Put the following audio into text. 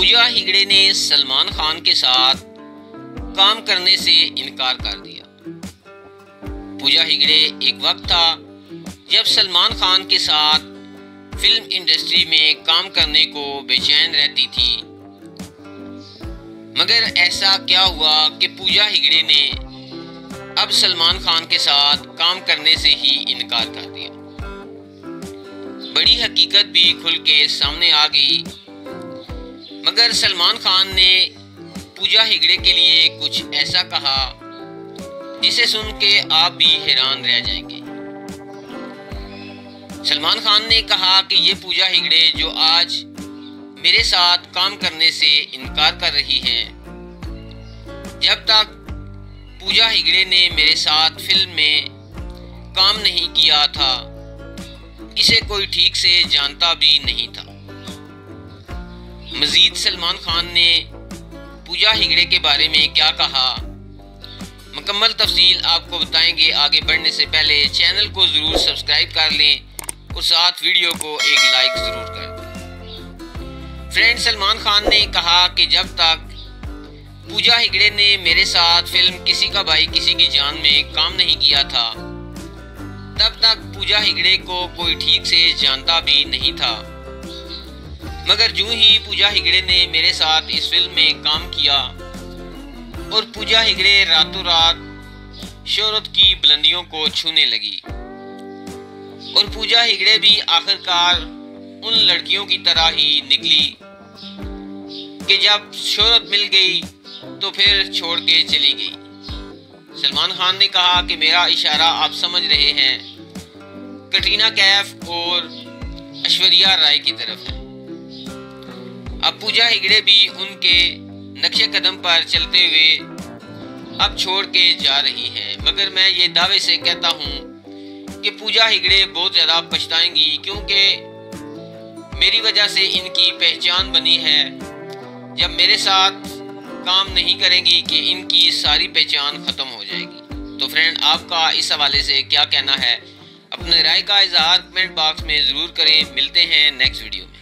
पूजा हेगड़े ने सलमान खान के साथ काम करने से इनकार कर दिया। पूजा हेगड़े एक वक्त था जब सलमान खान के साथ फिल्म इंडस्ट्री में काम करने को बेचैन रहती थी, मगर ऐसा क्या हुआ कि पूजा हेगड़े ने अब सलमान खान के साथ काम करने से ही इनकार कर दिया। बड़ी हकीकत भी खुल के सामने आ गई, मगर सलमान खान ने पूजा हेगड़े के लिए कुछ ऐसा कहा जिसे सुन के आप भी हैरान रह जाएंगे। सलमान खान ने कहा कि ये पूजा हेगड़े जो आज मेरे साथ काम करने से इनकार कर रही हैं, जब तक पूजा हेगड़े ने मेरे साथ फिल्म में काम नहीं किया था, इसे कोई ठीक से जानता भी नहीं था। मजीद सलमान खान ने पूजा हेगड़े के बारे में क्या कहा, मुकम्मल तफसील आपको बताएंगे। आगे बढ़ने से पहले चैनल को ज़रूर सब्सक्राइब कर लें और साथ वीडियो को एक लाइक ज़रूर कर दें। फ्रेंड, सलमान खान ने कहा कि जब तक पूजा हेगड़े ने मेरे साथ फिल्म किसी का भाई किसी की जान में काम नहीं किया था, तब तक पूजा हेगड़े को कोई ठीक से जानता भी नहीं था। मगर जो ही पूजा हेगड़े ने मेरे साथ इस फिल्म में काम किया और पूजा हेगड़े रातों रात शोहरत की बुलंदियों को छूने लगी, और पूजा हेगड़े भी आखिरकार उन लड़कियों की तरह ही निकली कि जब शोहरत मिल गई तो फिर छोड़ के चली गई। सलमान खान ने कहा कि मेरा इशारा आप समझ रहे हैं, कटरीना कैफ और ऐश्वर्या राय की तरफ है। अब पूजा हेगड़े भी उनके नक्शे कदम पर चलते हुए अब छोड़ के जा रही है, मगर मैं ये दावे से कहता हूँ कि पूजा हेगड़े बहुत ज़्यादा पछताएंगी, क्योंकि मेरी वजह से इनकी पहचान बनी है। जब मेरे साथ काम नहीं करेंगी कि इनकी सारी पहचान ख़त्म हो जाएगी। तो फ्रेंड, आपका इस हवाले से क्या कहना है? अपने राय का इजहार कमेंट बॉक्स में ज़रूर करें। मिलते हैं नेक्स्ट वीडियो में।